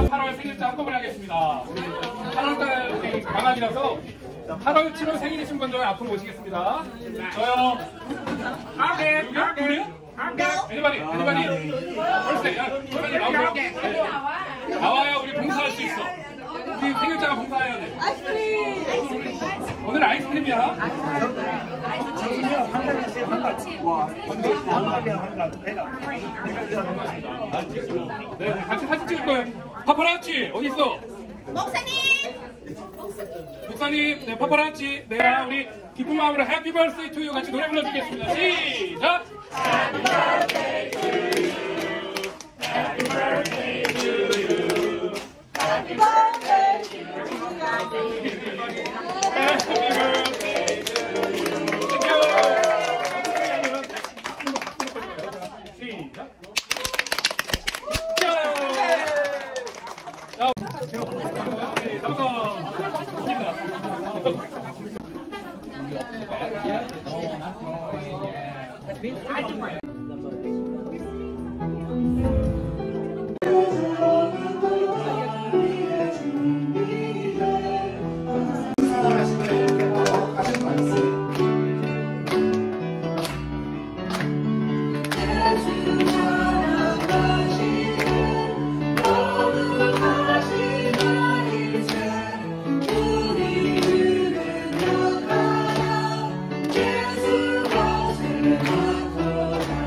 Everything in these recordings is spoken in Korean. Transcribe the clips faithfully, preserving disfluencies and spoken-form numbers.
팔월 생일자 한꺼번에 하겠습니다. 팔월달 우리 강아지라서 팔월, 칠월 생일이신 분들 앞으로 모시겠습니다. 저요. 오케이. 오케이. 애니바디, 애니바디. 벌써, 야, 애니바디 나오세요. 나와야 우리 봉사할 수 있어. 우리 생일자가 봉사해야 돼. 아이스크림. 오늘 아이스크림이야. 와, 네, 같이 사진 찍을 거예요. 파파라치 어디 있어? 목사님! 목사님, 네, 파파라치. 네, 우리 기쁜 마음으로 해피 버스데이 투 유 같이 노래 불러주겠습니다. 시작! Happy birthday to you. Happy birthday to you. Happy birthday to you. Happy birthday to you. 시작! 예수 것을 맡고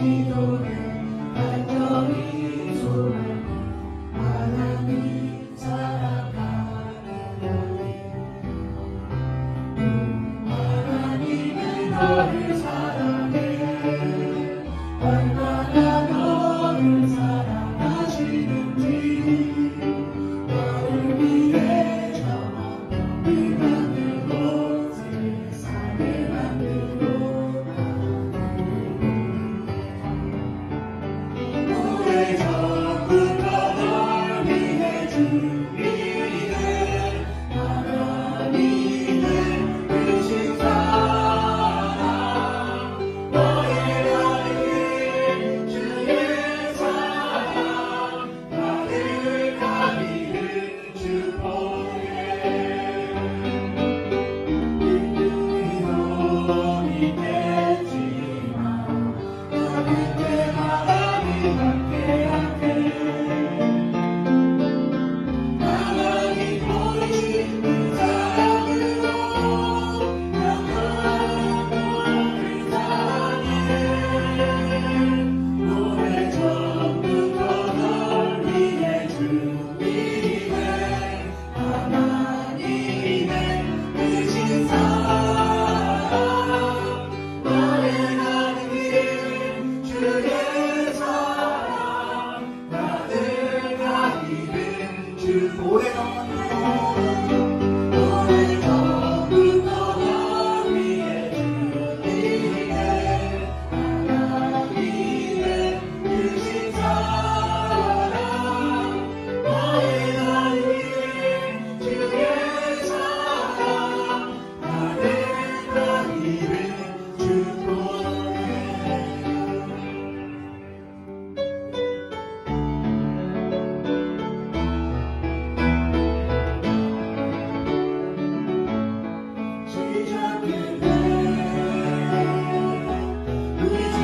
기도는 간절히 소망 하나님 사랑하느니 하나님은 너를 사랑해 얼마나 너를 사랑하시는지 너를 위해 저 너를 만들고 세상을 만들고 오래전부터 널 위해 준비해 하나님의 크신 사랑 너의 나를 주의 사랑 가득하기를 축복해 힘든 일이 있겠지만 나는 때마다 함께하게 하나님 보이신 그 사랑으로 영원한 너를 사랑해 오래전부터 널 위해 준비해 하나님의 크신 사랑 너의 나를 주의 사랑 가득하기를 주 오래전부터 오래전부터 널 위해 준비해 하나님의 크신 사랑 너의 나를 주의 사랑 가득하기를 축복해 시작된 내 우리